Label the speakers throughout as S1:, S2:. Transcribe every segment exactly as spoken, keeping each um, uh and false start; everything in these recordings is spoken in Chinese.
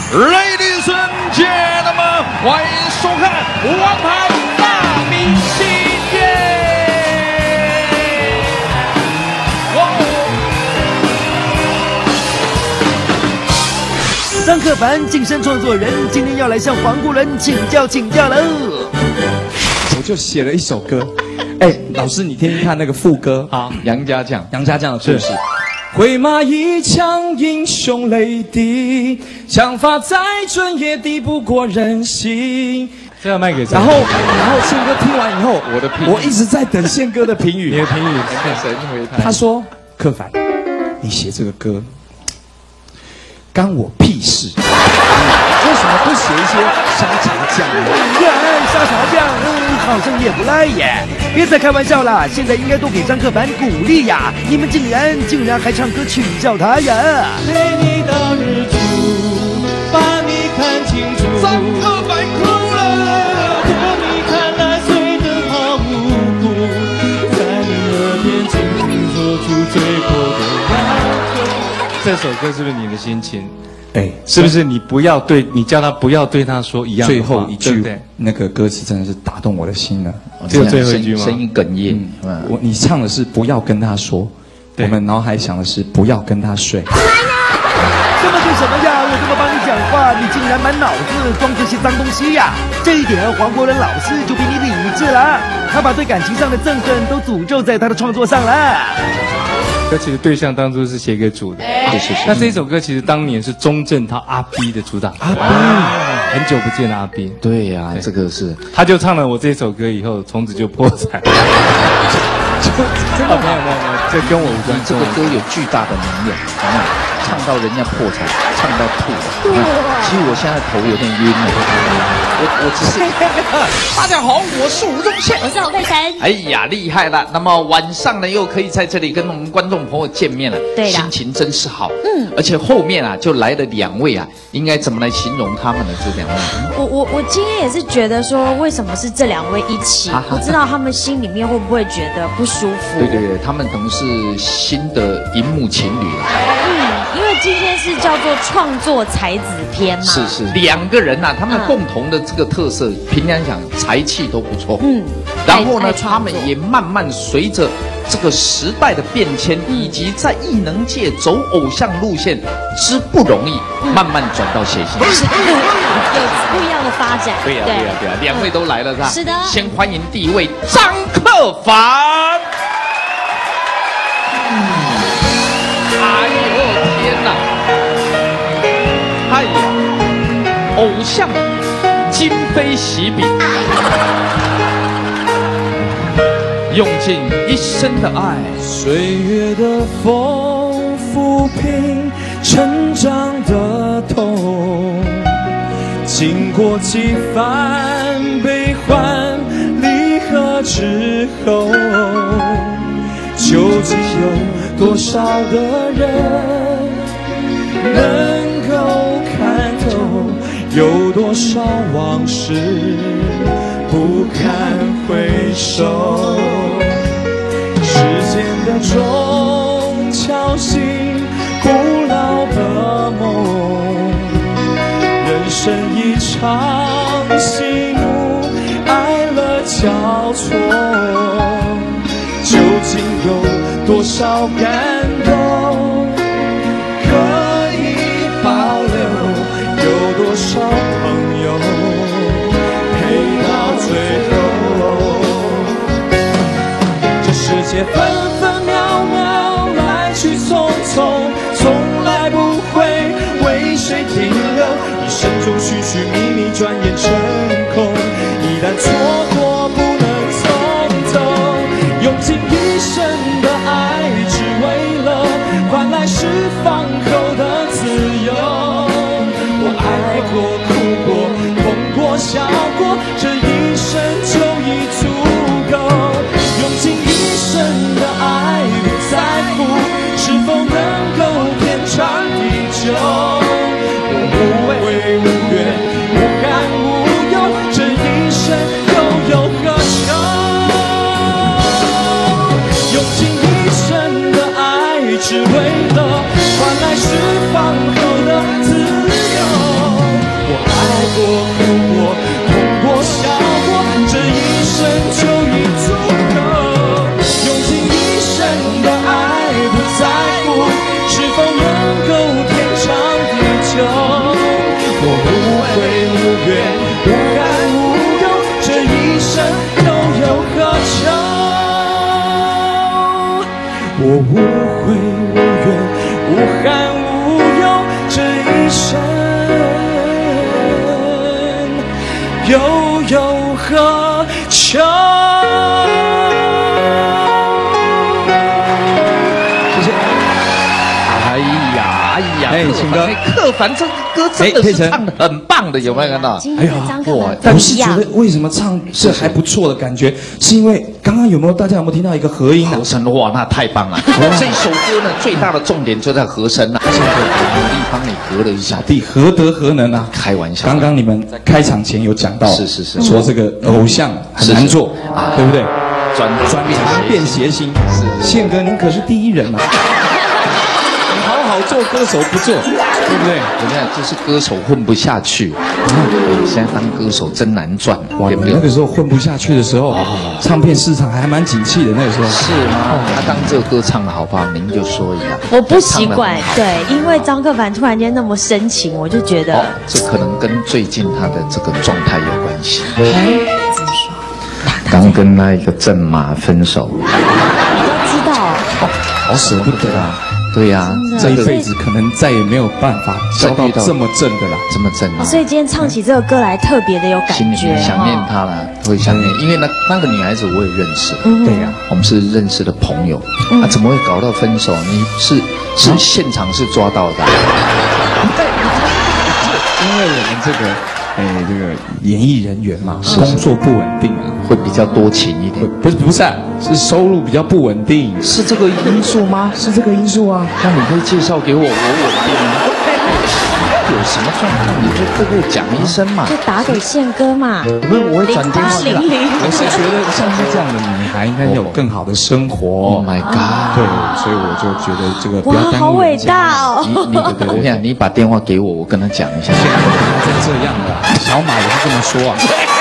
S1: Ladies and gentlemen， 欢迎收看《王牌大明星》耶！哇哦！
S2: 张克凡晋升创作人，今天要来向黄国伦请教请教喽。
S3: 我就写了一首歌，哎，老师你听听看那个副歌
S1: 好，杨家将，
S3: 杨家将的故事。挥马一枪，英雄泪滴，枪法再准也敌不过人心。
S1: 这要卖给谁？
S3: 然后，然后宪哥听完以后，
S1: 我的评语，
S3: 我一直在等宪哥的评语。
S1: 你的评语是神回答。
S3: 他说：“克凡，你写这个歌，干我屁事。为什么不写一些沙茶酱呢？
S2: 呀，沙茶酱，嗯，好像也不赖耶。别再开玩笑了，现在应该多给张克凡鼓励呀！你们竟然竟然还唱歌取笑他呀！
S4: 陪你到日出，把你看清楚。
S1: 张克凡哭了，
S4: 可你看来醉得好无辜，在你耳边轻轻说出最后的要求。
S1: 这首歌是不是你的心情？
S3: 哎，
S1: 是不是你不要对你叫他不要对他说一样的话？
S3: 最后一句
S1: 对不对？
S3: 那个歌词真的是打动我的心了。
S1: 只有最后一句吗？
S5: 声音哽咽。
S3: 嗯，我你唱的是不要跟他说，
S1: 对
S3: 我们脑海想的是不要跟他睡。
S2: 什么对什么呀？我这么帮你讲话，你竟然满脑子装这些脏东西呀！这一点黄国伦老师就比你理智了，他把对感情上的憎恨都诅咒在他的创作上了。
S1: 歌其实对象当初是写给主的，
S5: 是是是。
S1: 那这首歌其实当年是钟镇涛阿 B 的主打歌，
S3: 阿 B
S1: 很久不见的阿 B，
S5: 对呀、啊，这个是
S1: 他就唱了我这首歌以后，从此就破产。真的没有没有没有，这跟我无关。
S5: 这个歌有巨大的能量，啊，唱到人家破产，唱到吐了。其实我现在头有点晕了，我我只是。大家好，我是吴宗宪，
S6: 我是侯佩岑。
S5: 哎呀，厉害了！那么晚上呢，又可以在这里跟我们观众朋友见面了，
S6: 对的，
S5: 心情真是好。嗯，而且后面啊，就来了两位啊，应该怎么来形容他们呢？这两位，
S6: 我我我今天也是觉得说，为什么是这两位一起？不知道他们心里面会不会觉得不舒服？
S5: 对对对，他们等于是新的荧幕情侣了。
S6: 嗯，因为今天是叫做创作才子篇嘛。
S5: 是是，两个人呐、啊，他们共同的这个特色，平常讲才气都不错。嗯，然后呢，他们也慢慢随着这个时代的变迁，以及在艺能界走偶像路线之不容易，慢慢转到谐星，
S6: 有不一样的发展。
S5: 对呀对呀对呀，两位都来了是吧？
S6: 是的。先
S5: 欢迎第一位张克凡。哎呦天哪！哎呀，偶像今非昔比，用尽一生的爱，
S4: 岁月的风抚平成长的痛，经过几番悲欢离合之后，究竟有多少的人能够看透？有多少往事不堪回首？时间的钟敲醒古老的梦，人生一场喜怒哀乐交错，究竟有多少感动可以保留？有多少朋友陪到最后？这世界分分秒秒来去匆匆，从来不会为谁停留。一生中寻寻觅觅，转眼成空。一旦错过，不能从头。用尽一生的爱，只为了换来释放后的自由。我爱过、哭过、痛过、笑过，这一生就已足够。用尽一生的爱，不在乎是否能够天长地久。我无畏无怨。 我无悔无怨，无憾无忧，这一生又有何求？我无悔无怨，无憾无忧，这一生又有何求？
S3: 哎，秦哥，
S5: 柯凡这个歌真的是唱的很棒的，有没有看到？
S6: 哎呀，哇！
S3: 我是觉得为什么唱这还不错的感觉，是因为刚刚有没有大家有没有听到一个和音啊？
S5: 和声哇，那太棒了！这首歌呢，最大的重点就在和声啊。现在努力帮你和了一下，
S3: 弟何德何能啊？
S5: 开玩笑。
S3: 刚刚你们在开场前有讲到，
S5: 是是是，
S3: 说这个偶像很难做啊，对不对？
S5: 转
S3: 转茶变谐星，是宪哥您可是第一人啊！好做歌手不做，对不对？
S5: 人家就是歌手混不下去，嗯，现在当歌手真难赚，
S3: 哇！你那个时候混不下去的时候，唱片市场还蛮景气的，那个时候
S5: 是吗？他当这个歌唱的好不好？您就说一下。
S6: 我不习惯，对，因为张克凡突然间那么深情，我就觉得，
S5: 哦，这可能跟最近他的这个状态有关系。
S6: 怎么说？
S5: 刚跟那一个正马分手，
S6: 你都知道，
S3: 好舍不得啊！
S5: 对呀，
S3: 这一辈子可能再也没有办法交到这么正的啦，
S5: 这么正啊！
S6: 所以今天唱起这个歌来特别的有感觉，
S5: 想念她了，会想念，因为那那个女孩子我也认识，
S3: 对呀，
S5: 我们是认识的朋友，啊，怎么会搞到分手？你是是现场是抓到的，
S3: 因为我们这个。哎，这个演艺人员嘛，工作不稳定啊，
S5: 会比较多情一点。
S3: 不是不是啊，是收入比较不稳定，
S5: 是这个因素吗？
S3: 是这个因素啊。
S5: 那你可以介绍给我，我稳定吗？有什么状况你就对对讲一声嘛，
S6: 就打给宪哥嘛。
S5: 不是，我会转电话。
S6: 零零零。
S3: 我是觉得像是这样的女孩应该有更好的生活。
S5: Oh my god！
S3: 对，所以我就觉得这个不要
S6: 哇，好伟大哦！
S5: 你你对对，我跟你讲，你把电话给我，我跟他讲一下。
S3: 现在不要再这样了，小马也是这么说啊。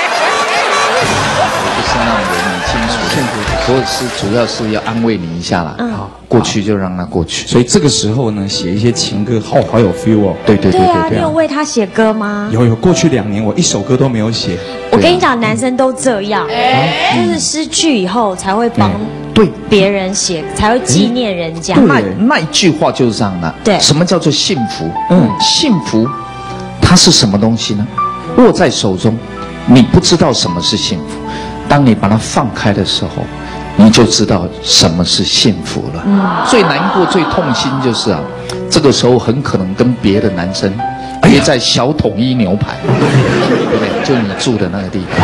S5: 我就是让我你清楚，现在我是主要是要安慰你一下啦。好，过去就让它过去。
S3: 所以这个时候呢，写一些情歌，好好有 feel 哦。
S5: 对对对
S6: 对啊，你有为他写歌吗？
S3: 有有，过去两年我一首歌都没有写。
S6: 我跟你讲，男生都这样，就是失去以后才会帮
S5: 对
S6: 别人写，才会纪念人家。
S5: 那那一句话就是这样的。
S6: 对，
S5: 什么叫做幸福？嗯，幸福它是什么东西呢？握在手中，你不知道什么是幸福。当你把它放开的时候，你就知道什么是幸福了。嗯，最难过、最痛心就是啊，这个时候很可能跟别的男生约在小统一牛排，对不对？就你住的那个地方。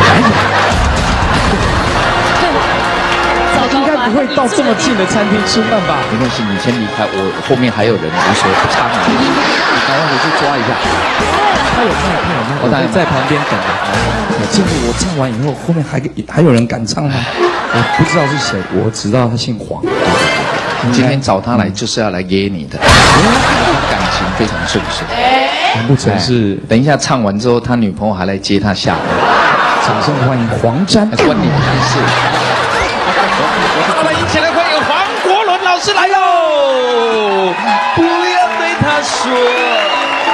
S3: 应该不会到这么近的餐厅吃饭吧？
S5: 没关系，你先离开，我后面还有人，无所谓，不差你。你赶快回去抓一下。
S3: 他有卖，他有卖，我当然在旁边等啊。结果我唱完以后，后面还还有人敢唱吗？我不知道是谁，我只知道他姓黄。
S5: 今天找他来就是要来约你的，他感情非常顺遂。
S3: 难不成是？
S5: 等一下唱完之后，他女朋友还来接他下楼。
S3: 掌声欢迎黄沾，
S5: 关你屁事！我们一起来欢迎黄国伦老师来哟！不要对他说。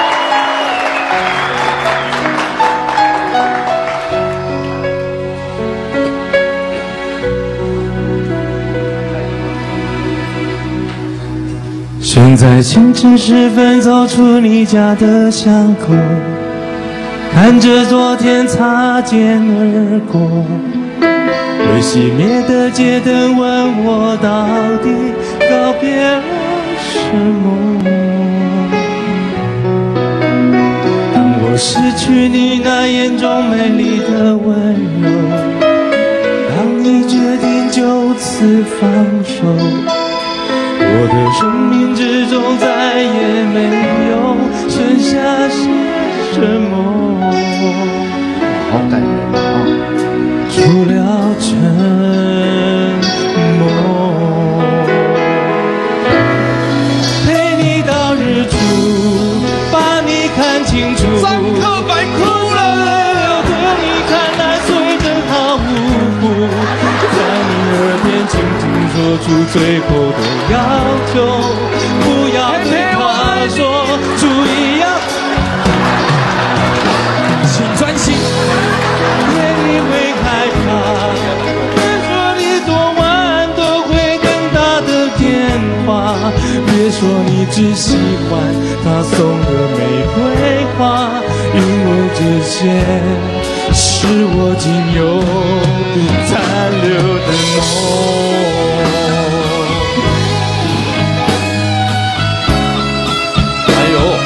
S4: 选在清晨时分走出你家的巷口，看着昨天擦肩而过，未熄灭的街灯问我到底告别了什么。当我失去你那眼中美丽的温柔，当你决定就此放手，我的生命之中再也没有剩下些什么，
S5: 好感人啊！
S4: 除了沉默。陪你到日出，把你看清楚。张克凡哭了，对你看来虽真好无辜，在你耳边轻轻说出最后的要求，不要对他说，注意要。 只喜欢他送的玫瑰花，因为这些是我仅有残留的梦。
S5: 还有。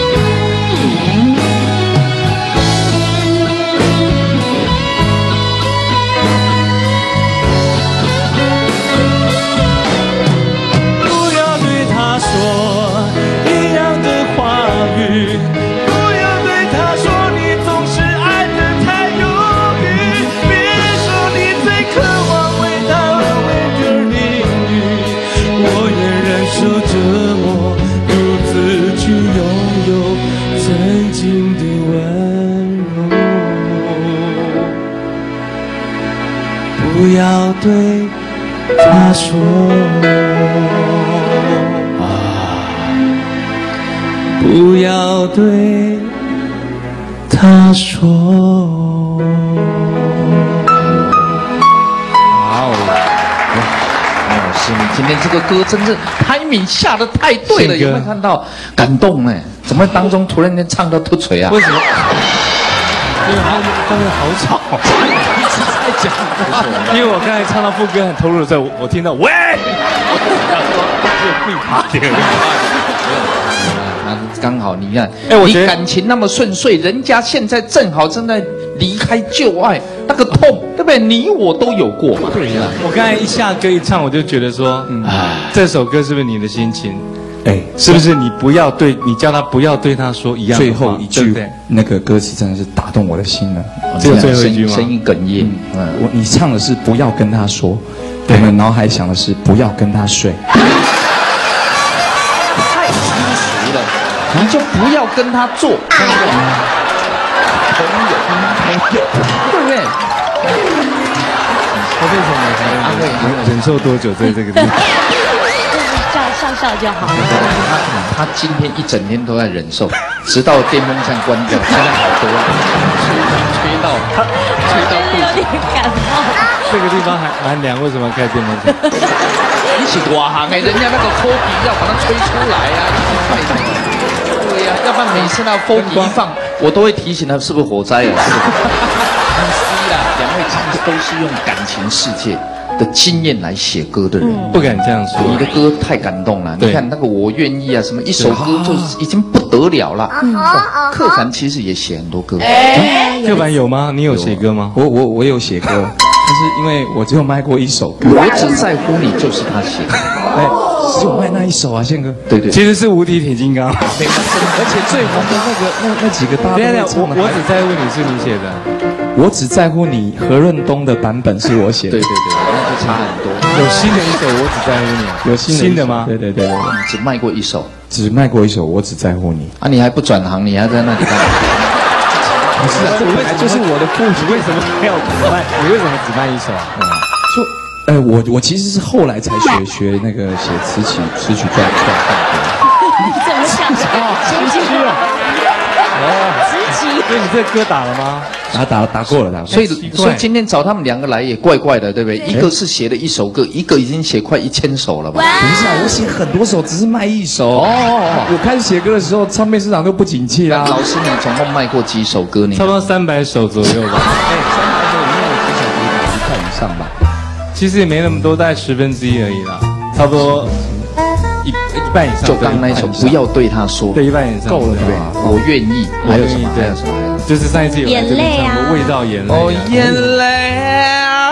S4: 不要对他说啊，不要对他说。
S5: 哇哦，哇，是你今天这个歌真是timing下的太对了，有没有看到？感动哎，怎么当中突然间唱到吐嘴啊？
S4: 为什么？因为他刚才好吵。在讲话，因为我刚才唱到副歌很投入的时候，我我听到喂，就会怕点。
S5: 啊，刚好你看，
S4: 哎，我觉得
S5: 你感情那么顺遂，人家现在正好正在离开旧爱，那个痛，对不对？你我都有过嘛。
S4: 对呀。我刚才一下歌一唱，我就觉得说，哎，这首歌是不是你的心情？哎，是不是你不要对你叫他不要对他说一样的话？
S3: 最后一句那个歌词真的是打动我的心了。
S4: 只有最后一句吗？
S5: 声音哽咽。
S3: 嗯，我你唱的是不要跟他说，我们脑海想的是不要跟他睡。
S5: 太成熟了，你就不要跟他做朋友，朋友，朋友，对不对？
S4: 他为什么才安慰？忍受多久在这个地方？
S6: 笑笑就好了。
S5: 他他今天一整天都在忍受，直到电风扇关掉，现在好多了，吹到他吹到肚子，
S6: 有点感冒。
S4: 这个地方还蛮凉，为什么要开电风扇？
S5: 你是大行哎，人家那个风笛要把它吹出来啊，对呀、啊，要不然每次那风笛一放，我都会提醒他是不是火灾啊？是啦，两位其实都是用感情世界的经验来写歌的人，
S4: 嗯、不敢这样说。
S5: 你的歌太感动了，你看那个我愿意啊，什么一首歌就已经不得了了。嗯哦、柯凡其实也写很多歌，
S4: 哎，柯凡有吗？你有写歌吗？
S3: 我我我有写歌，但是因为我只有卖过一首歌。
S5: 我只在乎你就是他写的，
S3: 哎，只有卖那一首啊，宪哥。
S5: 对对，
S4: 其实是无敌铁金刚，
S3: 而且最红的那个那那几个大家都唱的。
S4: 我我只在乎你是你写的。
S3: 我只在乎你，何润东的版本是我写的。
S5: 对对对，那就差很多。
S4: 有新的一首，我只在乎你。
S3: 有新的
S4: 新的吗？
S3: 对对对对，
S5: 你只卖过一首，
S3: 只卖过一首，我只在乎你。
S5: 啊，你还不转行，你还在那里干嘛？
S3: 不是啊，这本来就是我的故事。
S4: 你为什么要只卖？你为什么只卖一首啊？嗯、
S3: 就，呃，我我其实是后来才学学那个写词曲词曲状状况。
S6: 你怎么想的？
S4: 词曲啊！
S6: 哦，词曲。
S4: 所以你这歌打了吗？
S3: 打打打过了，打过了。
S5: 所以所以今天找他们两个来也怪怪的，对不对？一个是写了一首歌，一个已经写快一千首了吧？
S3: 不是啊，我写很多首，只是卖一首。哦，我开始写歌的时候，唱片市场都不景气啦。
S5: 老师，你总共卖过几首歌？你
S4: 差不多三百首左右吧。
S3: 哎，三百首里面有几首可以打一块以上吧？
S4: 其实也没那么多，大概十分之一而已啦，差不多一一半以上。
S5: 就刚那一首，不要对他说，
S4: 对，一半以上
S5: 够了，对吧？我愿意。还有什么？还有什么？
S4: 就是上一次有来这边唱过《味道眼泪》。
S5: 哦，眼泪啊！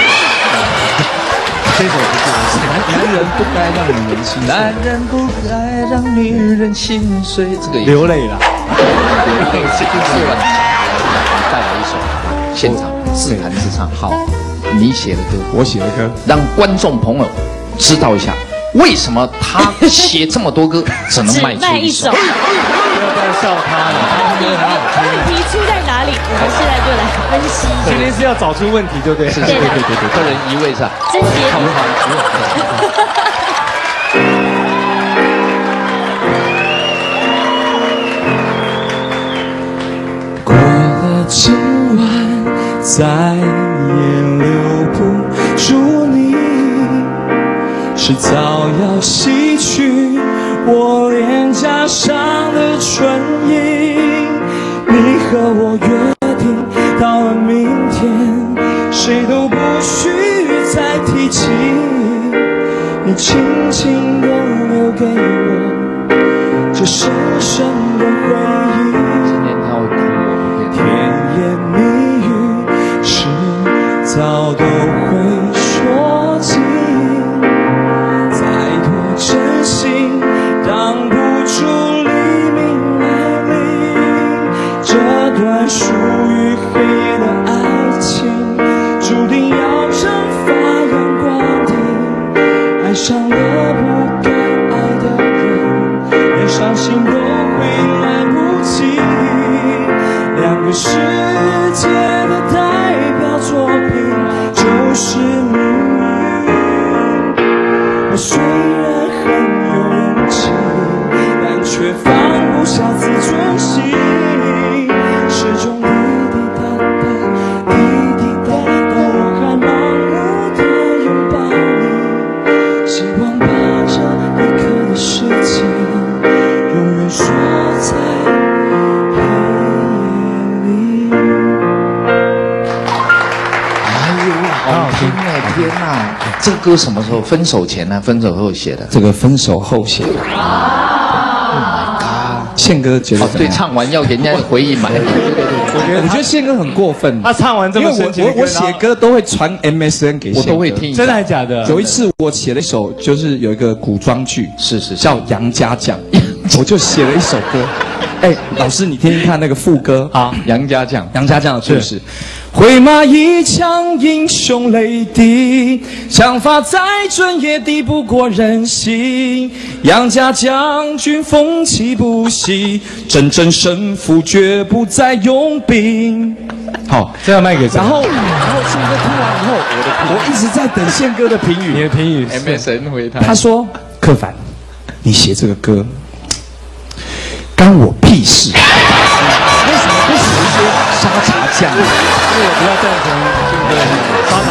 S4: 这首不是
S3: 男人不该让女人心碎，
S5: 男人不该让女人心碎。这个
S4: 流泪了，
S5: 流泪是乱唱。带来一首现场自弹自唱，好，你写的歌，
S3: 我写的歌，
S5: 让观众朋友知道一下，为什么他写这么多歌只能卖出一首？
S4: 不要再笑他了。
S6: 问题出在哪里？我们现在就来分析。
S4: 今天是要找出问题，对不对？
S5: 是是，对对对对，个人一位是吧？
S6: 真结
S5: 好好。
S4: 过了今晚，再也留不住你，迟早要洗去我脸颊上的唇印。你和我约定，到了明天，谁都不许再提起。你轻轻地留给我这深深的回忆。
S5: 今天他会哭，
S4: 甜言蜜语迟早都会说尽，再多真心挡不住黎明来临。这段属于黑夜的爱情，注定要蒸发阳光的。爱上了不该爱的人，连伤心都会来不及。两个世界的代表作品就是命运。我虽然很有勇气，但却放不下自尊心，始终滴滴答答，滴滴答答，我还盲目的拥抱你，希望把这一刻的时间永远锁在黑夜里。
S5: 哎呦，好听哎！天哪，这个歌什么时候？分手前呢、啊？分手后写的？
S3: 这个分手后写的。宪哥觉得、哦、
S5: 对，唱完要人家回应买。对对对，
S3: 我觉得我觉得宪哥很过分。
S4: 他唱完这么深情的歌，
S3: 因为我我写歌都会传 M S N 给宪哥，
S5: 我都会听。
S4: 真的还假的？
S3: 有一次我写了一首，就是有一个古装剧，
S5: 是是
S3: 叫《杨家将》，我就写了一首歌。哎，老师你听听看那个副歌
S5: 啊，杨家将，
S3: 杨家将的故事。
S4: 挥马一枪，英雄泪滴，枪法再准也敌不过人心。杨家将军风气不息，真正胜负绝不再用兵。
S3: 好，
S4: 这样卖给谁？
S3: 然后，然后宪哥听完以后，我我一直在等宪哥的评语。
S4: 你的评语
S5: ，M S N 回他，
S3: 他说：“柯凡，你写这个歌，干我屁事。”为什么不写一些沙茶酱？
S4: 因为我比较赞成这个沙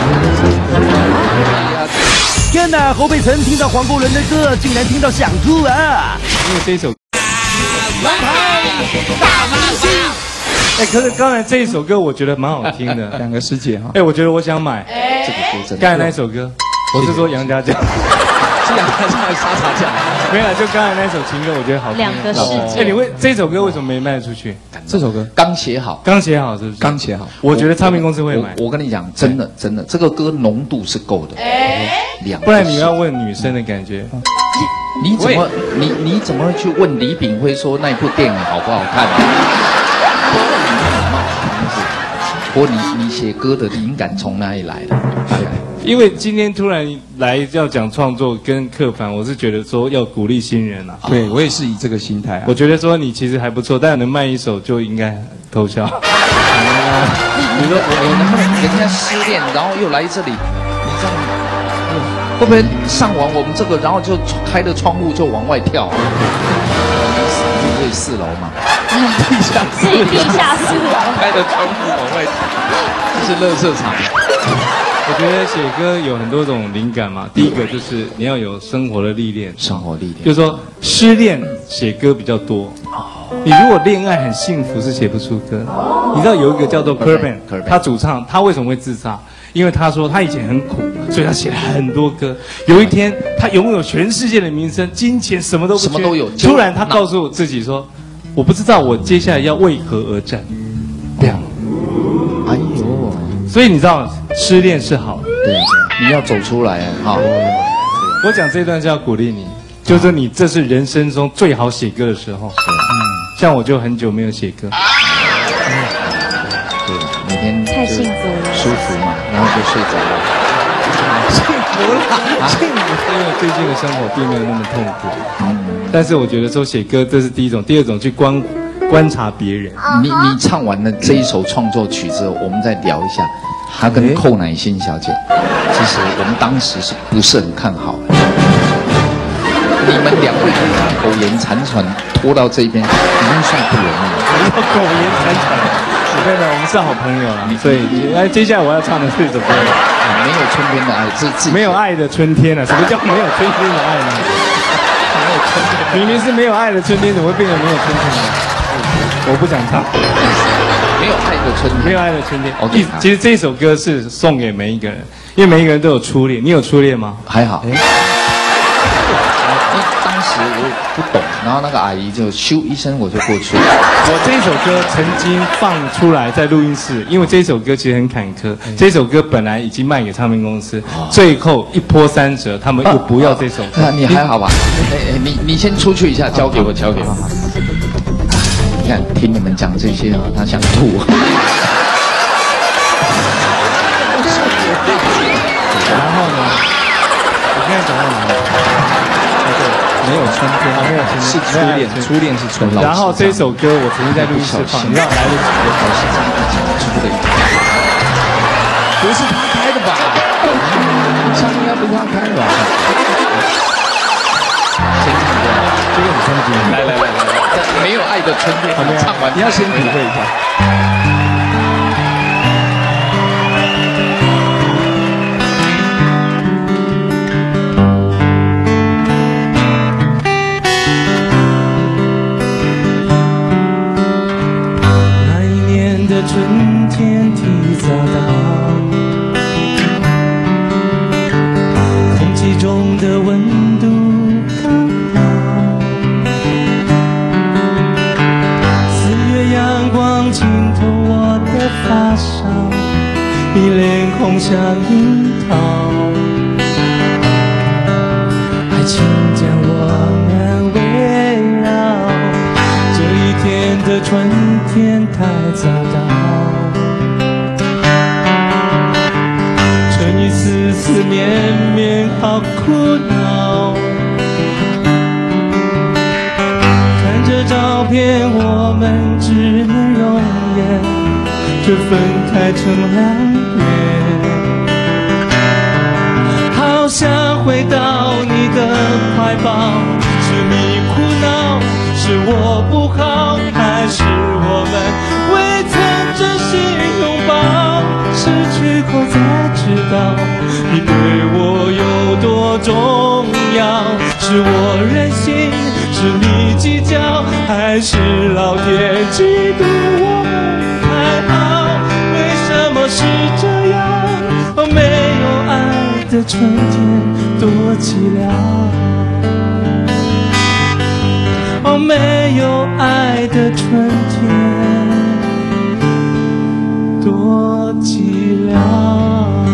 S4: 茶酱。
S2: 天哪！侯佩岑听到黄国伦的歌，竟然听到想吐啊！
S4: 因为这一首。王牌大明星。哎，可是刚才这一首歌我觉得蛮好听的，
S3: 两个师姐哈。
S4: 哎，我觉得我想买
S5: 这个歌真的。
S4: 刚才那首歌，我是说杨家将。
S5: 是杨家将的沙茶酱。
S4: 没有，就刚才那首情歌，我觉得好听。
S6: 两个世界。
S4: 哎，你为这首歌为什么没卖出去？
S3: 这首歌
S5: 刚写好，
S4: 刚写好是不是？
S3: 刚写好。
S4: 我觉得唱片公司会买。
S5: 我跟你讲，真的真的，这个歌浓度是够的。两。
S4: 不然你要问女生的感觉。
S5: 你怎么你你怎么会去问李炳辉说那部电影好不好看？不过你你写歌的灵感从哪里来的？大概。
S4: 因为今天突然来要讲创作跟客凡，我是觉得说要鼓励新人啊。
S3: 对，我也是以这个心态啊。
S4: 我觉得说你其实还不错，但能卖一首就应该偷笑。
S5: 你说我我能不能人家失恋，然后又来这里，你这样会不会上完我们这个，然后就开着窗户就往外跳？因为四楼嘛，地下
S6: 室，地下室，
S5: 开着窗户往外跳，这是垃圾场。
S4: 我觉得写歌有很多种灵感嘛，第一个就是你要有生活的历练，
S5: 生活历练，
S4: 就是说失恋写歌比较多。你如果恋爱很幸福是写不出歌。你知道有一个叫做 Kerben， 他主唱，他为什么会自杀？因为他说他以前很苦，所以他写了很多歌。有一天他拥有全世界的名声、金钱，什么都不缺，
S5: 什么都有。
S4: 突然他告诉自己说：“我不知道我接下来要为何而战。”这样。
S5: 哎呦，
S4: 所以你知道失恋是好的。
S5: 对，你要走出来啊！
S4: 我讲这段是要鼓励你，就是说你这是人生中最好写歌的时候。嗯，像我就很久没有写歌。
S5: 对，每天
S6: 太幸福了，
S5: 舒服嘛，然后就睡着了。
S4: 幸福了，幸福。因为最近的生活并没有那么痛苦。嗯，但是我觉得说写歌这是第一种，第二种去观观察别人。
S5: 你你唱完了这一首创作曲之后，我们再聊一下。他跟寇乃馨小姐，其实我们当时是不是很看好？你们两位苟延残喘拖到这边，已经算不容易了。
S4: 不要苟延残喘，对的，我们是好朋友了。所以，哎，接下来我要唱的是什么歌？
S5: 没有春天的爱，这自己
S4: 没有爱的春天了。什么叫没有春天的爱呢？
S5: 没有春
S4: 明明是没有爱的春天，怎么会变成没有春天呢？我不想唱。
S5: 没有爱的春天，
S4: 没有爱的春天。
S5: OK，
S4: 其实这首歌是送给每一个人，因为每一个人都有初恋。你有初恋吗？
S5: 还好。当时我不懂，然后那个阿姨就咻一声我就过去了。
S4: 我这首歌曾经放出来在录音室，因为这首歌其实很坎坷。这首歌本来已经卖给唱片公司，最后一波三折，他们又不要这首歌。
S5: 那你还好吧？哎，你你先出去一下，交给我，交给我。你看，听你们讲这些啊，他想吐。
S4: 然后呢？我刚才讲到哪里？
S3: 没有春天，
S4: 没有春天，
S3: 是初恋，初恋是春天。
S4: 然后这首歌我曾经在录音室放，你知道来得及的好是这样出的，
S5: 不是他开的吧？唱应该不是他开的吧？先唱歌，
S4: 这个很冲击。来来来来来，
S5: 没有爱的春天，唱完
S3: 你要先体会一下。
S4: 春天提早到，空气中的温度刚好，四月阳光浸透我的发梢，你脸红像樱桃，爱情将我们围绕，这一天的春天太早到。丝丝绵绵好苦恼，看着照片我们只能容颜，却分开成两边。好想回到你的怀抱，是你苦恼，是我不好，还是我们未曾真心拥抱？失去后才知道你对我有多重要，是我任性，是你计较，还是老天嫉妒我们太好？为什么是这样？哦，没有爱的春天多寂寥，哦，没有爱的春天多寂寥。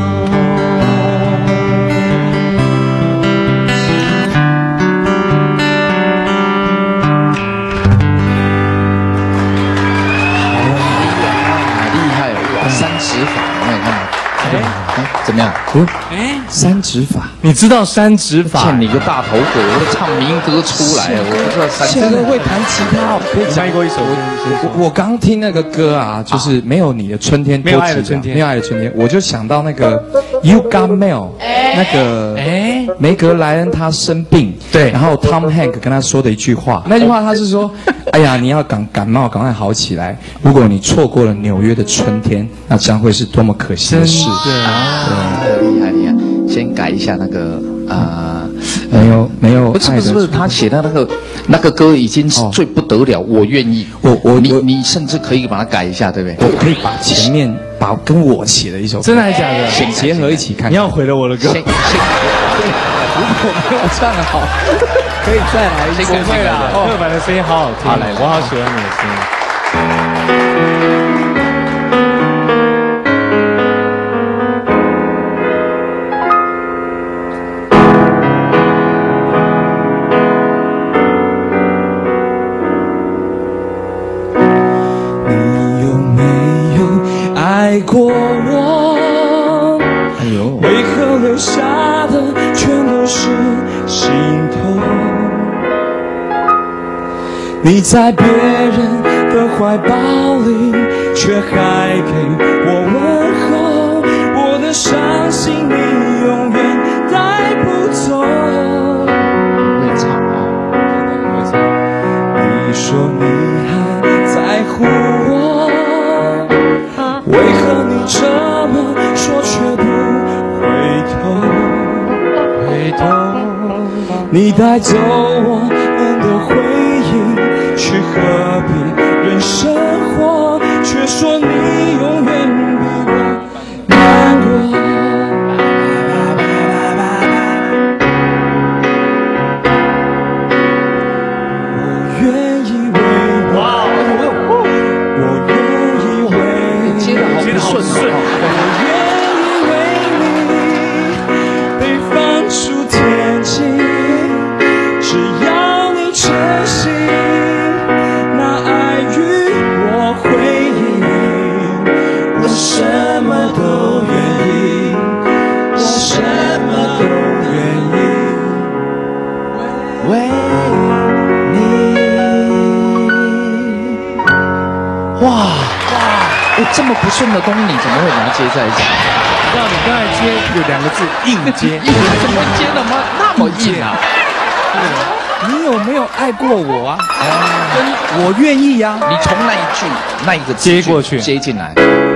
S5: 怎么样？
S3: 嗯，哎，三指法，
S4: 你知道三指法？
S5: 欠你个大头鬼！我都唱民歌出来了，我不知道三指法。
S3: 现在会弹吉他，可以
S4: 唱过一首。
S3: 我我刚听那个歌啊，就是没有你的春天，
S4: 没有爱的春天，
S3: 没有爱的春天，我就想到那个 You Got Mail， 那个哎，梅格莱恩他生病，对，然后 Tom Hanks 跟他说的一句话，那句话他是说，哎呀，你要感感冒，赶快好起来。如果你错过了纽约的春天，那将会是多么可惜的事。
S4: 对
S5: 啊，厉害厉害！先改一下那个啊，
S3: 没有没有，
S5: 不是不是不是，他写的那个那个歌已经是最不得了，我愿意。
S3: 我我
S5: 你你甚至可以把它改一下，对不对？
S3: 我可以把前面把跟我写的一首歌，
S4: 真的还是假的？
S3: 先结合一起看。
S4: 你要毁了我的歌。
S5: 先先，如果没有唱好，可以再来一次。
S4: 不会啦，特版的声音好好听，我好喜欢你的声音。
S7: 爱过我，哎呦，为何留下的全都是心痛？你在别人的怀抱里，却还给我问候，我的伤心你永远带不走。
S5: 会唱啊，
S7: 你说你还在乎我，为何你这么说却不回头？回头，你带走我去何必人生活，却说你永远比我难过。我愿意为你，我愿意为你，
S5: 接的好不顺哦。
S7: 我愿意为你被放出天际，只要你真心拿爱与我回应，我什么都愿意，我什么都愿意为你。
S5: 哇哇！哎，这么不顺的东西，你怎么会把它接在一起？
S8: 知道你刚才接有两个字硬接，
S5: 硬怎么接的吗？那么硬啊！
S3: 你有没有爱过我啊？跟我愿意呀、啊。
S5: 你从那一句那一个字
S8: 接过去，
S5: 接进来。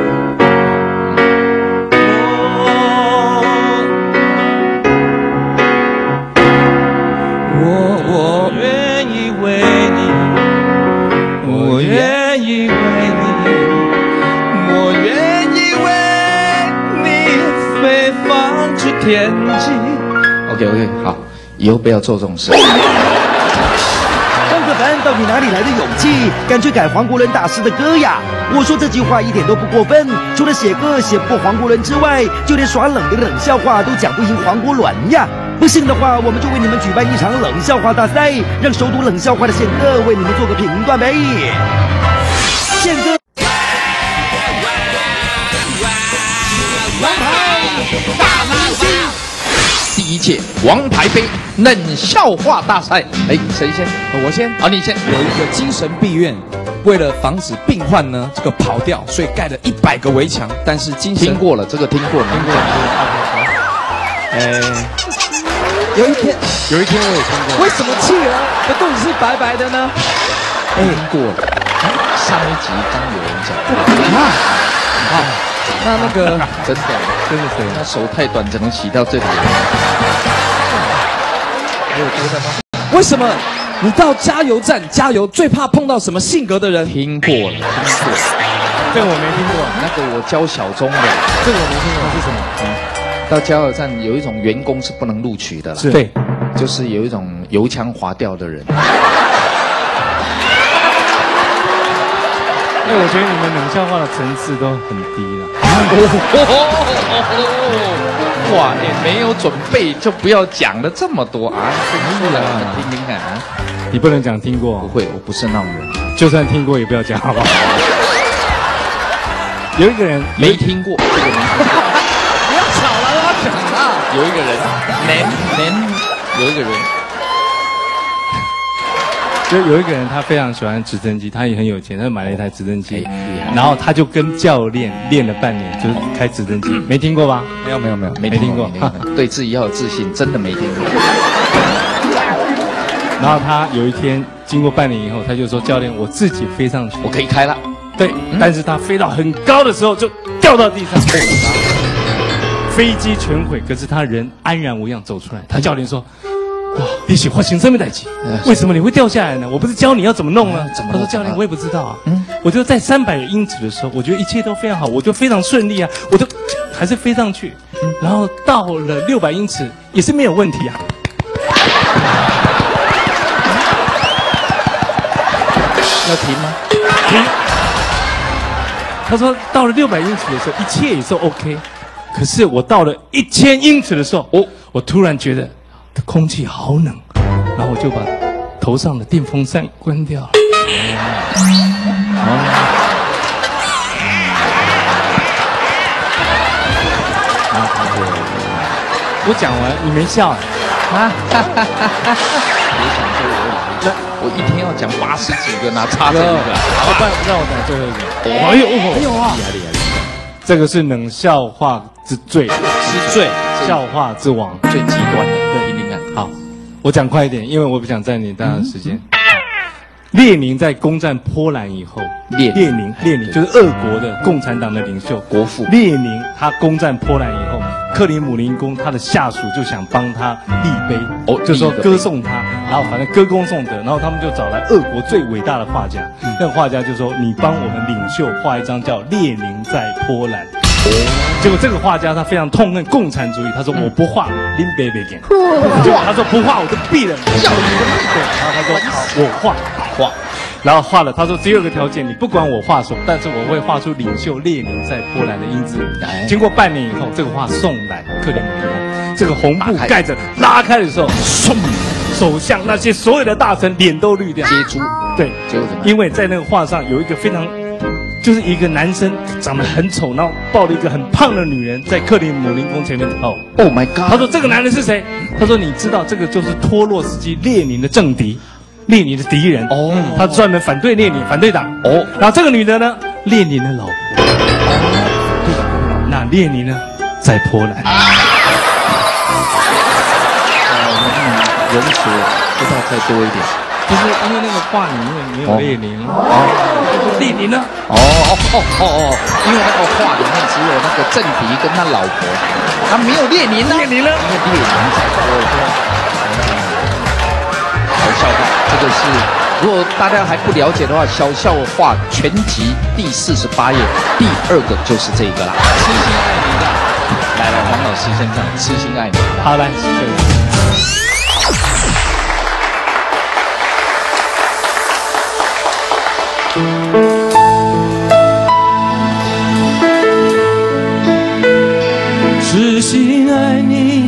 S7: 我我愿意为你，我愿意为你，我愿意为你飞放出天际。
S5: OK OK， 好，以后不要做这种事。
S2: 张可凡到底哪里来的勇气，敢去改黄国伦大师的歌呀？我说这句话一点都不过分，除了写歌写不过黄国伦之外，就连耍冷的冷笑话都讲不赢黄国伦呀！不信的话，我们就为你们举办一场冷笑话大赛，让熟读冷笑话的宪哥为你们做个评断呗。宪哥，王牌大明星。
S5: 第一届王牌杯冷笑话大赛，哎，谁先？
S3: 我先
S5: 啊，你先。
S3: 有一个精神病院，为了防止病患呢这个跑掉，所以盖了一百个围墙。但是精神
S5: 听过了，这个听过了，听过了。
S3: 哎，有一天，
S8: 有一天我也听过。
S3: 为什么企鹅的肚子是白白的呢？
S5: 哎，听过了。上一集刚有人讲。
S3: 啊，好，那那个
S5: 真的
S8: 真的谁？
S5: 那手太短，只能洗到这里。还有别的吗？
S3: 为什么你到加油站加油最怕碰到什么性格的人？
S5: 听过了，听过。
S8: 这个我没听过。
S5: 那个我教小钟的，
S8: 这个我没听过，是什么？
S5: 嗯，到加油站有一种员工是不能录取的啦。
S8: 是
S3: 对，
S5: 就是有一种油腔滑调的人。
S8: 因为我觉得你们冷笑话的层次都很低了。
S5: 哇，你没有准备就不要讲了这么多啊！说出来听听看啊。
S8: 你不能讲听过，
S5: 不会，我不是那种人。
S8: 就算听过也不要讲，好不好？有一个人
S5: 没听过，这个没听过。不要吵了，让他讲啊！有一个人，年年有一个人。
S8: 就有一个人，他非常喜欢直升机，他也很有钱，他就买了一台直升机，
S5: 哎、
S8: 然后他就跟教练练了半年，就是开直升机，没听过吧？
S3: 没有没有没有
S5: 没听过，对自己要有自信，真的没听过。
S8: 然后他有一天经过半年以后，他就说：“教练，我自己飞上去，
S5: 我可以开了。”
S8: 对，嗯、但是他飞到很高的时候就掉到地上，飞机全毁，可是他人安然无恙走出来。他教练说。哇！你喜欢行生命代级，为什么你会掉下来呢？我不是教你要怎么弄呢？怎么？他说教练，我也不知道啊。嗯，我就在三百英尺的时候，我觉得一切都非常好，我就非常顺利啊，我就还是飞上去，然后到了六百英尺也是没有问题啊。
S5: 要停吗？
S8: 停。他说到了六百英尺的时候，一切也是 OK， 可是我到了一千英尺的时候，哦，我突然觉得。空气好冷，然后我就把头上的电风扇关掉了。哦，我讲完你没笑啊？
S5: 别想说我我一天要讲八十几个，哪差这一个？
S8: 好，不然让我讲最后一个。哎呦，哎呦啊！厉害厉害厉害！这个是冷笑话之最，
S5: 之最，
S8: 笑话之王，
S5: 最极端的。
S8: 好，我讲快一点，因为我不想占领大家的时间。嗯、列宁在攻占波兰以后，列宁列宁就是俄国的共产党的领袖，
S5: 国父。
S8: 列宁他攻占波兰以后， 克里姆林宫他的下属就想帮他立碑，哦，就说歌颂他，然后反正歌功颂德，然后他们就找来俄国最伟大的画家，嗯、那个画家就说你帮我们领袖画一张叫《列宁在波兰》。结果这个画家他非常痛恨共产主义，他说我不画，林贝贝给。结果他说不画我就毙了你。对，然后他说好，我画画，然后画了，他说只有一个条件，你不管我画什么，但是我会画出领袖列宁在波兰的英姿。经过半年以后，这个画送来克里姆林宫，这个红布盖着拉开的时候，嗖，首相那些所有的大臣脸都绿掉。
S5: 接住，
S8: 对，因为在那个画上有一个非常。就是一个男生长得很丑，然后抱了一个很胖的女人在克里姆林宫前面跳舞。
S5: Oh my god！
S8: 他说这个男人是谁？他说你知道这个就是托洛斯基列宁的政敌，列宁的敌人。哦，他专门反对列宁，反对党。哦，然后这个女的呢，列宁的老婆。哦，那列宁呢，在波兰。
S5: 容词不知道再多一点。
S8: 就是因为那个画里面没有列宁，哦，列宁呢？
S5: 哦哦哦哦哦，因为那个画里面只有那个政敌跟他老婆，他没有列宁呢。
S8: 列宁呢？
S5: 因为列宁在波兰。小笑话，这个是如果大家还不了解的话，小笑话全集第四十八页，第二个就是这个啦。痴心爱你的，来来，黄老师先唱《痴心爱你》。
S8: 好，来，
S7: 痴心爱你，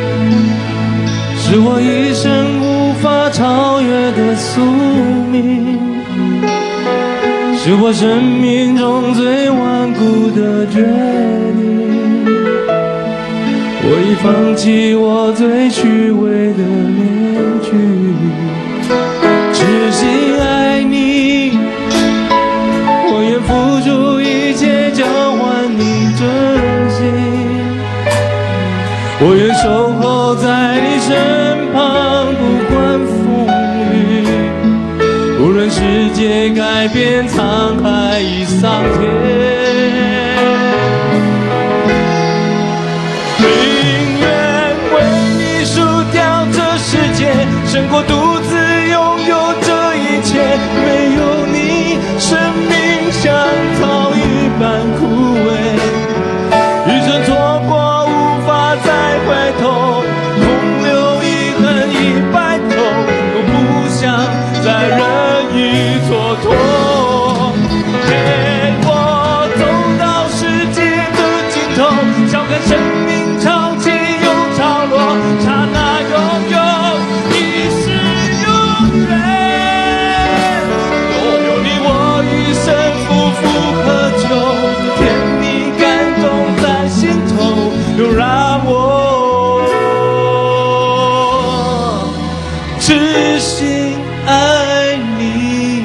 S7: 是我一生无法超越的宿命，是我生命中最顽固的决定。我已放弃我最虚伪的面具，痴心爱你，我愿付出一切交换你真心。我愿守候在你身旁，不管风雨，无论世界改变，沧海已桑田。宁愿为你输掉这世界，胜过独自拥有这一切。没有你，生命像草一般枯萎，一生错过。再回头，空留遗恨一白头，都不想再任意蹉跎。陪我走到世界的尽头，笑看生命潮起又潮落，刹那拥有已是永远。有你我一生夫妇喝酒，甜蜜感动在心头，又让我痴心爱你。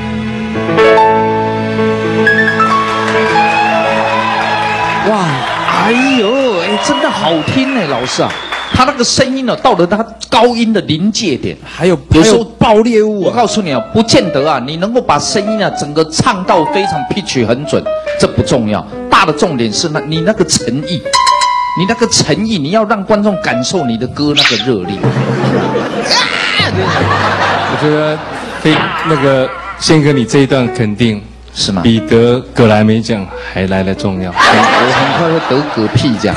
S5: 哇，哎呦，哎，真的好听哎，老师啊，他那个声音呢、啊，到了他高音的临界点，
S3: 还有有时候爆裂物、啊。
S5: 我告诉你啊，不见得啊，你能够把声音啊整个唱到非常 pitch 很准，这不重要，大的重点是那你那个诚意。你那个诚意，你要让观众感受你的歌那个热力。
S8: 我觉得非那个宪哥，你这一段肯定
S5: 是吗？
S8: 比得葛莱美奖还来得重要。
S5: 我很快会得嗝屁奖。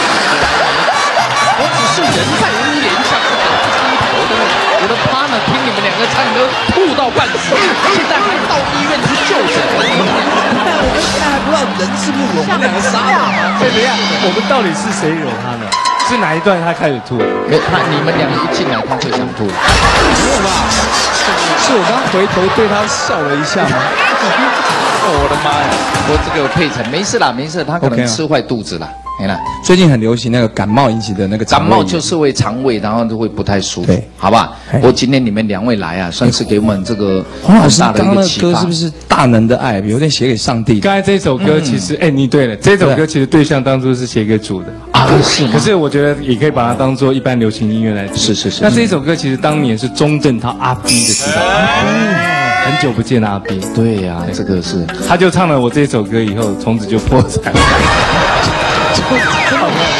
S5: 我只是人在屋檐下不敢出头的，我的 partner 听你们两个唱歌吐到半死，现在还到医院去就诊。我们现在还不知道人是不是我们两个杀的。
S8: 所以怎样？我们到底是谁惹他呢？是哪一段他开始吐？
S5: 没，他你们两个一进来他就想吐。
S3: 没有吧？是我刚回头对他笑了一下吗？
S5: 哦，我的妈呀！我这个有配成，没事啦，没事，他可能吃坏肚子了。没了。
S3: 最近很流行那个感冒引起的那个
S5: 感冒，就是会肠胃，然后就会不太舒服，对，好吧？我今天你们两位来啊，算是给我们这个
S3: 黄老师刚刚的歌是不是大能的爱，有点写给上帝？
S8: 刚才这首歌其实，哎，你对了，这首歌其实对象当初是写给主的
S5: 啊，是吗？
S8: 可是我觉得也可以把它当做一般流行音乐来。
S5: 是是是。
S8: 那这首歌其实当年是钟镇涛阿 B 的时代。很久不见阿 B，
S5: 对呀、啊，这个是，
S8: 他就唱了我这首歌以后，从此就破产了。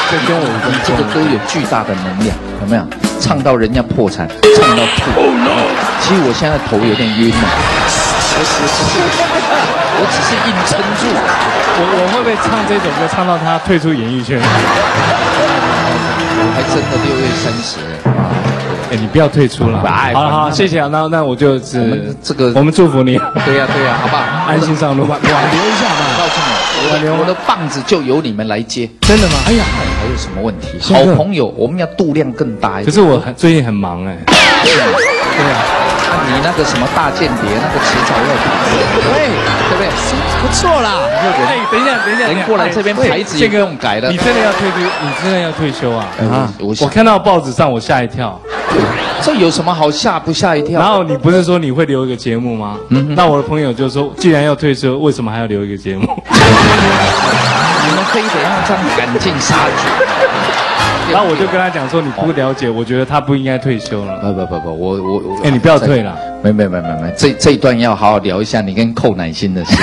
S8: 这跟我
S5: 你这个歌有巨大的能量，有没有？唱到人家破产，唱到吐。Oh no！ 其实我现在头有点晕了，我只是我只是硬撑住。
S8: 我我会不会唱这首歌唱到他退出演艺圈？
S5: 我还真的六月三十啊！
S8: 哎，你不要退出了。好了好，谢谢啊。那那我就是
S5: 我们这个，
S8: 我们祝福你。
S5: 对呀对呀，好不好？
S8: 安心上路，挽留一下嘛。
S5: 告诉你，我我的棒子就由你们来接。
S8: 真的吗？哎呀，
S5: 还有什么问题？好朋友，我们要度量更大一点。
S8: 可是我很最近很忙哎。
S5: 对啊。那你那个什么大间谍，那个迟早要打，对对不对？不错啦。
S8: 哎，等一下，等一下，
S5: 人过来这边牌子也不用改了。
S8: 你真的要退休？你真的要退休啊？
S5: 啊！
S8: 我看到报纸上，我吓一跳。
S5: 这有什么好吓不吓一跳？
S8: 然后你不是说你会留一个节目吗？嗯。那我的朋友就说，既然要退休，为什么还要留一个节目？
S5: 你们非得要这样赶尽杀绝。
S8: 然后我就跟他讲说，你不了解，我觉得他不应该退休了。
S5: 不不不不，我我我，
S8: 哎，你不要退了。
S5: 没没没没没，这这一段要好好聊一下你跟寇乃馨的事。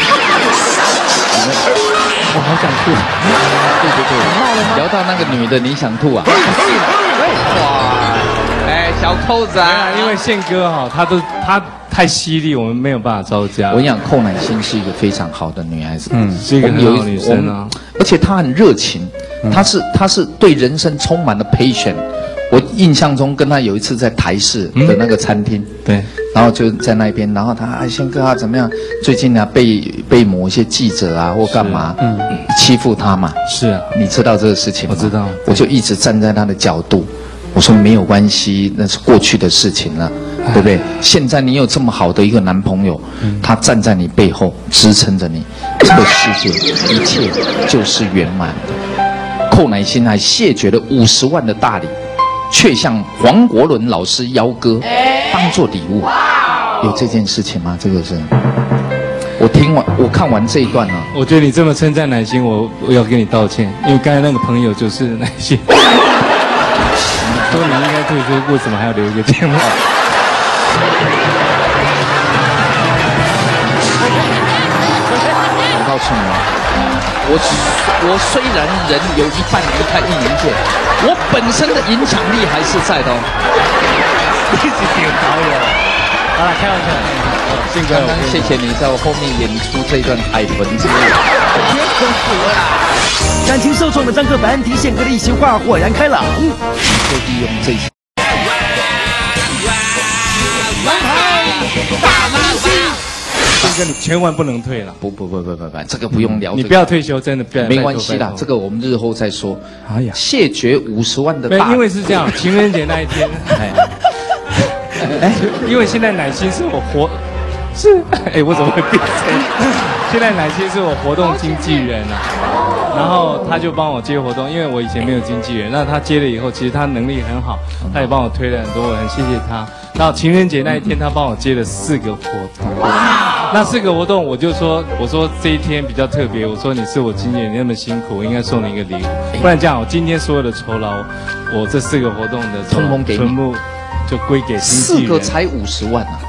S8: 我好想吐。
S5: 对对对，聊到那个女的，你想吐啊？哇，哎，小寇子啊，
S8: 因为宪哥哈，他都他太犀利，我们没有办法招架。
S5: 我跟你讲，寇乃馨是一个非常好的女孩子，
S8: 嗯，是一个很好的女生啊，
S5: 而且她很热情。他是他是对人生充满了 passion。我印象中跟他有一次在台视的那个餐厅，
S8: 对，
S5: 然后就在那边，然后他哎宪哥啊怎么样？最近啊被被某一些记者啊或干嘛，嗯，欺负他嘛。
S8: 是啊，
S5: 你知道这个事情吗？
S8: 我知道。
S5: 我就一直站在他的角度，我说没有关系，那是过去的事情了，对不对？现在你有这么好的一个男朋友，他站在你背后支撑着你，这个世界一切就是圆满的。寇乃馨还谢绝了五十万的大礼，却向黄国伦老师邀歌，当做礼物。有这件事情吗？这个是，我听完，我看完这一段呢、啊，
S8: 我觉得你这么称赞乃馨，我我要跟你道歉，因为刚才那个朋友就是乃馨，说你应该退休，为什么还要留一个节目？
S5: 我告诉你。我我虽然人有一半离开艺能界，我本身的影响力还是在的哦。
S8: 一直点导友，好了，开玩笑。宪哥，
S5: 刚刚谢谢你在我后面演出这段海豚之路。
S2: 感情受创的张克凡替宪哥的一席话豁然开朗。
S5: 就利用这些。
S2: 王牌大明星。
S8: 宪哥，你千万不能退了！
S5: 不不不不不不，这个不用聊。
S8: 你不要退休，真的不要。
S5: 没关系啦，这个我们日后再说。
S8: 哎呀，
S5: 谢绝五十万的大，
S8: 因为是这样，情人节那一天，哎，哎，因为现在乃馨是我活，是，哎，我怎么会变成？现在乃馨是我活动经纪人啊，然后他就帮我接活动，因为我以前没有经纪人，那他接了以后，其实他能力很好，他也帮我推了很多，我很谢谢他。然后情人节那一天，他帮我接了四个活动。那四个活动，我就说，我说这一天比较特别，我说你是我经纪人，你那么辛苦，我应该送你一个礼物。不然这样，我今天所有的酬劳，我这四个活动的
S5: 通通给你，
S8: 全部就归给经纪人。
S5: 四个才五十万啊！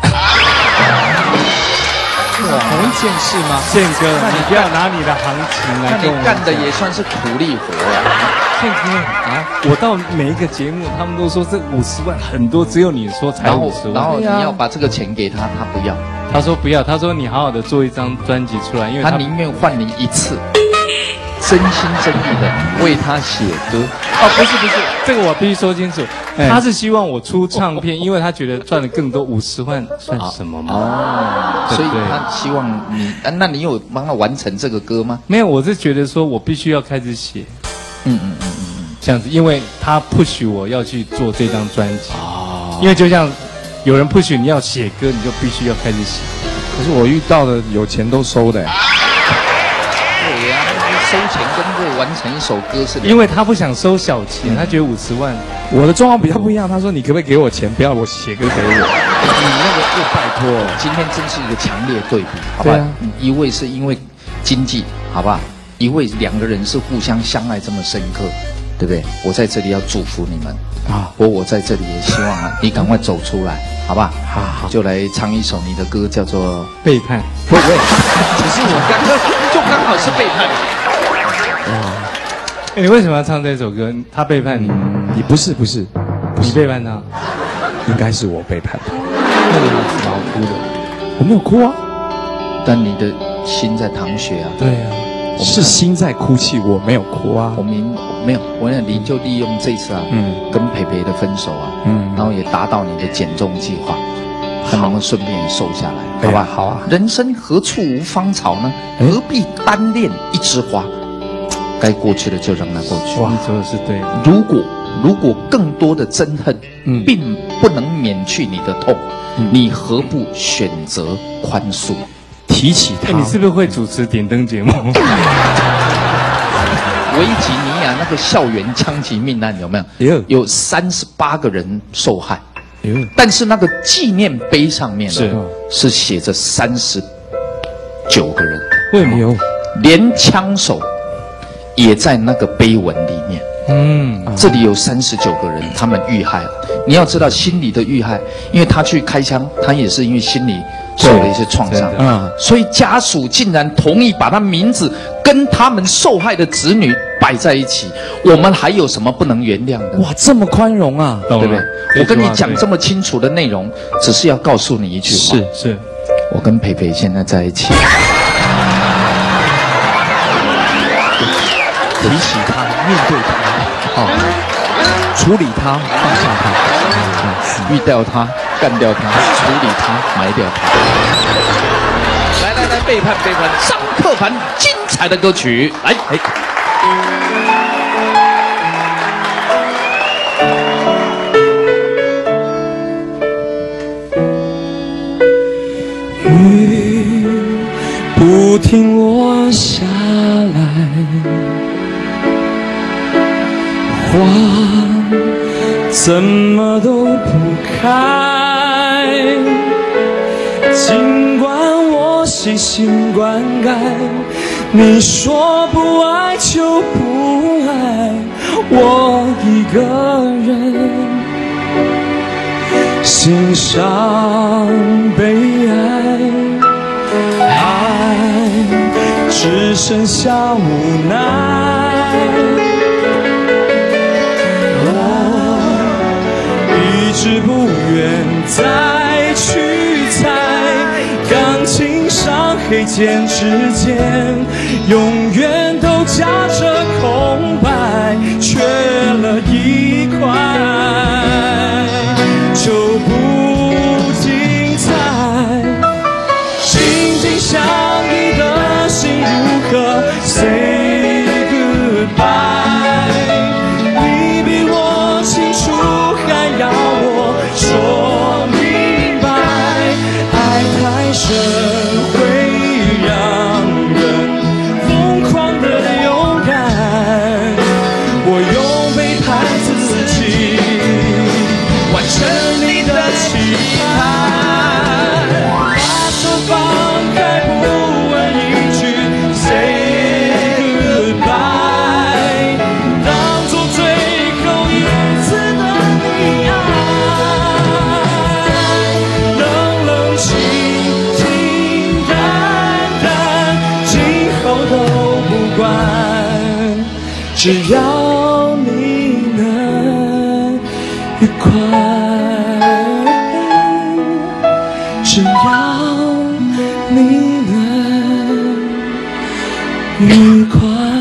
S5: 同一件事吗？
S8: 宪哥，你不要拿你的行情来跟我。
S5: 那你干的也算是苦力活啊。
S8: 宪哥啊，我到每一个节目，他们都说这五十万很多，只有你说才五十万。
S5: 然后你要把这个钱给他，他不要。
S8: 他说不要，他说你好好的做一张专辑出来，因为
S5: 他宁愿换你一次，真心真意的为他写歌。
S8: 哦，不是不是，这个我必须说清楚，他是希望我出唱片，因为他觉得赚的更多，五十万算什么嘛？
S5: 哦，所以他希望你，那你有帮他完成这个歌吗？
S8: 没有，我是觉得说我必须要开始写。
S5: 嗯嗯嗯嗯，
S8: 这样子，因为他 push 我要去做这张专辑。哦，因为就像有人 push 你要写歌，你就必须要开始写。
S3: 可是我遇到的有钱都收的。
S5: 对呀、啊，收钱跟这完成一首歌是。
S8: 因为他不想收小钱，他觉得五十万。
S3: 我的状况比较不一样，他说你可不可以给我钱，不要我写歌给我。
S5: 你那个又拜托，今天真是一个强烈对比，好吧？啊、一位是因为经济，好吧？一位两个人是互相相爱这么深刻，对不对？我在这里要祝福你们啊！我我在这里也希望啊，你赶快走出来，好吧？好，好，就来唱一首你的歌，叫做《
S8: 背叛》。
S5: 不会，只是我刚刚就刚好是背叛。
S8: 欸、你为什么要唱这首歌？他背叛你？
S3: 你不是不是，
S8: 你背叛他？
S3: 应该是我背叛他。
S8: 那你有什么好哭的？
S3: 我没有哭啊，
S5: 但你的心在淌血啊。
S8: 对啊，
S3: 是心在哭泣，我没有哭啊。
S5: 我明没有，我想你就利用这次啊，嗯，跟培培的分手啊，嗯，然后也达到你的减重计划，看能不能顺便也瘦下来，好吧？
S3: 好啊。
S5: 人生何处无芳草呢？何必单恋一枝花？该过去的就让它过去。
S8: 哇，你说的是对的。
S5: 如果如果更多的憎恨，嗯，并不能免去你的痛，嗯，你何不选择宽恕？提起他，
S8: 欸，你是不是会主持点灯节目？
S5: 维吉尼亚那个校园枪击命案有没有？有三十八个人受害，但是那个纪念碑上面是是写着三十九个人。
S8: 为什么？
S5: 连枪手也在那个碑文里面。嗯，这里有三十九个人，他们遇害了。你要知道心理的遇害，因为他去开枪，他也是因为心理受了一些创伤。嗯，所以家属竟然同意把他名字跟他们受害的子女摆在一起。我们还有什么不能原谅的？
S3: 哇，这么宽容啊，
S5: 对不对？我跟你讲这么清楚的内容，只是要告诉你一句话：
S8: 是是，
S5: 我跟培培现在在一起。
S3: 提起他，面对他，哦，处理他，放下他，
S5: 遇到他，干掉他，处理他，埋掉他。来来来，背叛背叛，张克凡精彩的歌曲，来，哎。
S7: 雨不停落下来。花怎么都不开，尽管我细心灌溉，你说不爱就不爱，我一个人欣赏悲哀，爱只剩下无奈。一直不愿再去猜，感情上黑键之间，永远都夹着空白，缺了一块，就不精彩。紧紧相依的心如何 say goodbye？说明白，爱太深会让人疯狂的勇敢。我用背叛自己完成你的期盼，把手放开，不问一句 say goodbye， 当作最后一次的溺爱。只要你能愉快，只要你能愉快。